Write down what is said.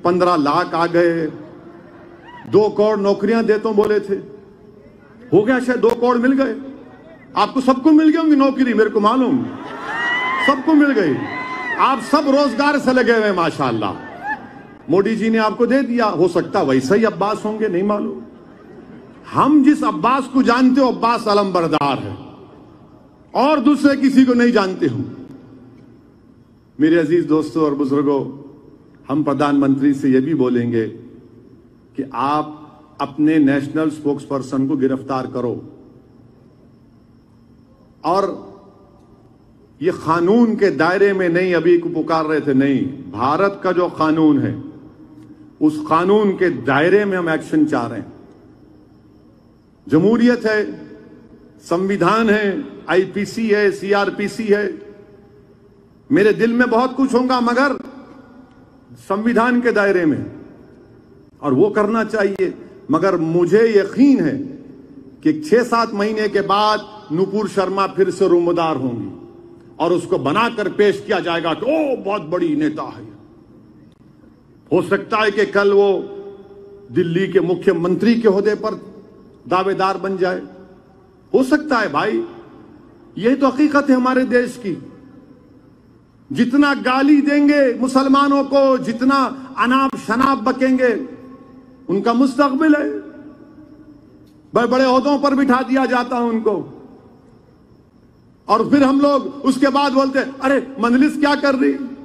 15 लाख आ गए, 2 करोड़ नौकरियां देता हूं बोले थे, हो गया शायद 2 करोड़ मिल गए। आपको सबको मिल गई होंगी नौकरी, मेरे को मालूम, सबको मिल गई। आप सब रोजगार से लगे हुए माशाअल्लाह। मोदी जी ने आपको दे दिया, हो सकता वैसा ही अब्बास होंगे, नहीं मालूम। हम जिस अब्बास को जानते हो अब्बास अलमबरदार है, और दूसरे किसी को नहीं जानते हो। मेरे अजीज दोस्तों और बुजुर्गों, हम प्रधानमंत्री से यह भी बोलेंगे कि आप अपने नेशनल स्पोक्स पर्सन को गिरफ्तार करो, और ये कानून के दायरे में नहीं, अभी को पुकार रहे थे, नहीं, भारत का जो कानून है उस कानून के दायरे में हम एक्शन चाह रहे हैं। जमहूरियत है, संविधान है, आईपीसी है, सीआरपीसी है। मेरे दिल में बहुत कुछ होगा मगर संविधान के दायरे में, और वो करना चाहिए। मगर मुझे यकीन है कि 6-7 महीने के बाद नुपुर शर्मा फिर से रुमदार होंगी और उसको बनाकर पेश किया जाएगा कि ओ बहुत बड़ी नेता है। हो सकता है कि कल वो दिल्ली के मुख्यमंत्री के ओहदे पर दावेदार बन जाए, हो सकता है भाई। यही तो हकीकत है हमारे देश की। जितना गाली देंगे मुसलमानों को, जितना अनाप शनाप बकेंगे, उनका मुस्तकबिल है। बड़े बड़े ओहदों पर बिठा दिया जाता है उनको, और फिर हम लोग उसके बाद बोलते अरे मजलिस क्या कर रही।